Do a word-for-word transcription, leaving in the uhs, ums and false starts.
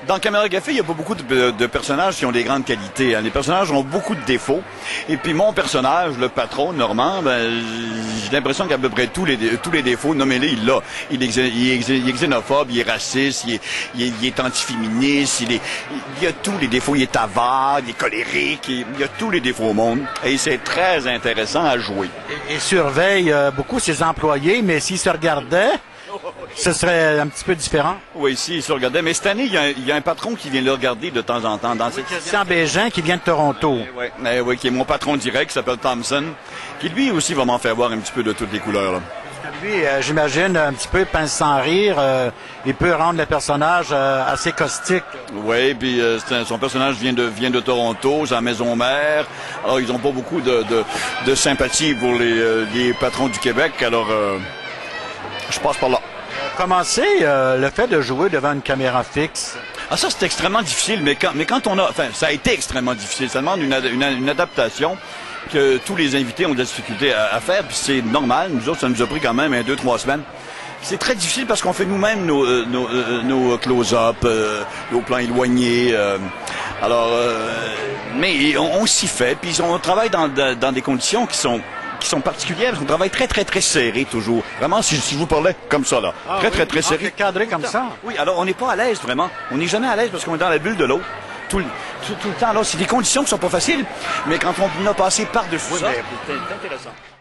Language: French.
Dans Caméra Café, il n'y a pas beaucoup de, de personnages qui ont des grandes qualités. Hein. Les personnages ont beaucoup de défauts. Et puis mon personnage, le patron, Normand, ben, j'ai l'impression qu'à peu près tous les, tous les défauts, nommez-les, il l'a. Il est, il, est, il est xénophobe, il est raciste, il est, il est, il est antiféministe, il, est, il a tous les défauts. Il est avare, il est colérique, il, il a tous les défauts au monde. Et c'est très intéressant à jouer. Il surveille euh, beaucoup ses employés, mais s'il se regardait, ce serait un petit peu différent. Oui, si, il se regardait. Mais cette année, il y, a, il y a un patron qui vient le regarder de temps en temps. Dans cette... Christian Bégin, qui vient de Toronto. Oui, eh oui, qui est mon patron direct, qui s'appelle Thompson, qui lui aussi va m'en faire voir un petit peu de toutes les couleurs. Là. Parce que lui, euh, j'imagine, un petit peu pince sans rire, euh, il peut rendre le personnage euh, assez caustique. Oui, puis euh, un, son personnage vient de, vient de Toronto, sa maison mère. Alors, ils n'ont pas beaucoup de, de, de sympathie pour les, euh, les patrons du Québec, alors euh, je passe par là. Comment c'est euh, le fait de jouer devant une caméra fixe? Ah, ça, c'est extrêmement difficile, mais quand, mais quand on a... Enfin, ça a été extrêmement difficile. Ça demande une, une, une adaptation que tous les invités ont de la difficulté à, à faire, puis c'est normal. Nous autres, ça nous a pris quand même un, deux, trois semaines. C'est très difficile parce qu'on fait nous-mêmes nos, euh, nos, euh, nos close-up, euh, nos plans éloignés. Euh, alors, euh, mais on, on s'y fait, puis on travaille dans, dans des conditions qui sont... qui sont particulières, parce qu'on travaille très, très, très serré, toujours. Vraiment, si, si je vous parlais comme ça, là. Ah, très, oui? très, très Ah, serré. cadré comme ça? Oui, alors on n'est pas à l'aise, vraiment. On n'est jamais à l'aise parce qu'on est dans la bulle de l'autre. Tout, tout, tout le temps, alors c'est des conditions qui sont pas faciles, mais quand on a passé par-dessus ça, c'est intéressant.